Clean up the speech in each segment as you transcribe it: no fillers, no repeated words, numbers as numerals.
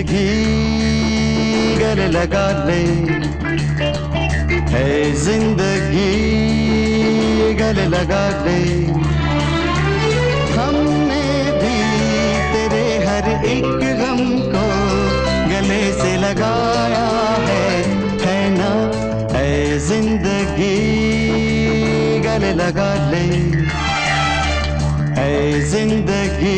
जिंदगी गले लगा ले, है जिंदगी गले लगा ले। हमने भी तेरे हर एक गम को गले से लगाया है ना। है जिंदगी गले लगा ले, है जिंदगी।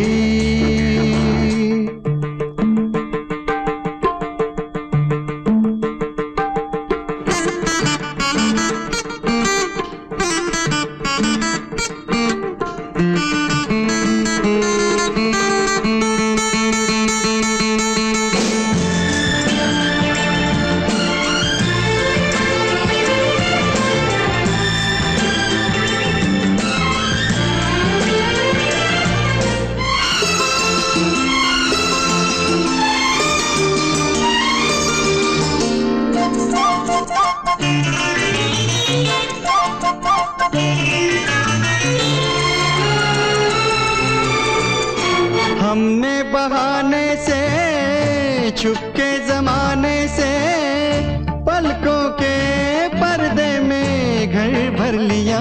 हमने बहाने से छुपके जमाने से पलकों के पर्दे में घर भर लिया।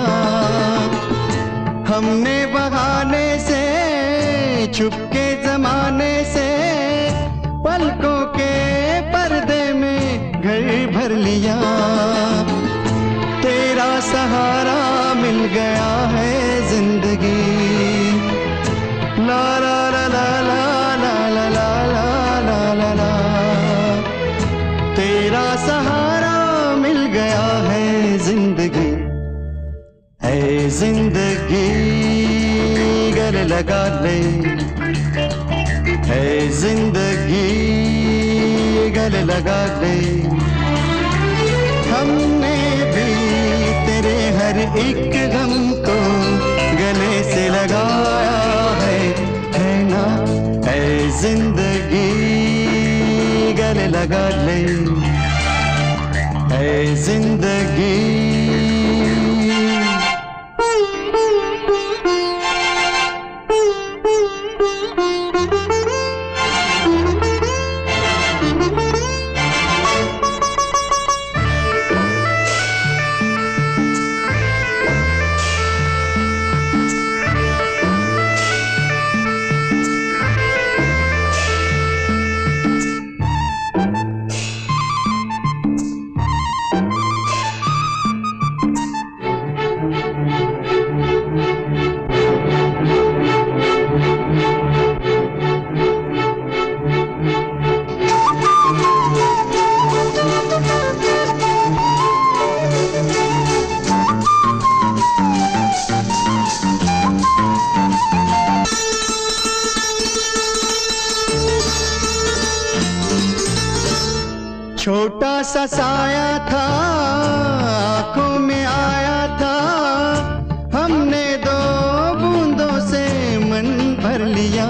हमने बहाने से छुपके जमाने से पलकों के पर्दे में घर भर लिया। तेरा सहारा मिल गया है जिंदगी। ला ला ला ला ला ला ला ला ला ला ला। तेरा सहारा मिल गया है जिंदगी, है जिंदगी गले लगा ले, है जिंदगी गले लगा ले। हमने भी तेरे हर एक गम को गले से लगाया है ना। है जिंदगी गले लगा ले, है जिंदगी। छोटा सा साया था आंखों में आया था, हमने दो बूंदों से मन भर लिया।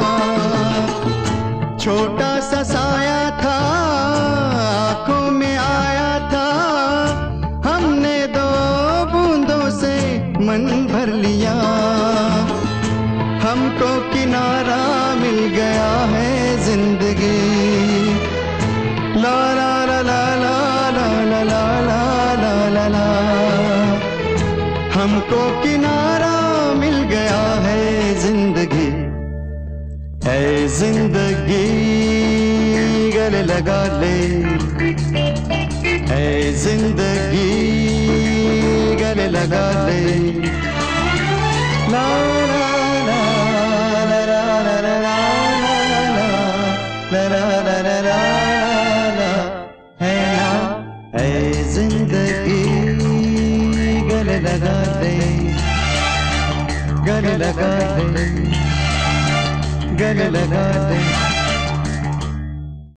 छोटा सा साया था आंखों में आया था, हमने दो बूंदों से मन भर लिया। हमको किनारा मिल गया है जिंदगी। ला ला ला ला ला ला ला ला ला ला ला। हमको किनारा मिल गया है जिंदगी, है जिंदगी गले लगा ले, है जिंदगी गले लगा ले। ला ला ला ला ला ला ला ला ला ला ला ला। जिंदगी गले लगा ले, गले लगा ले, गले लगा ले।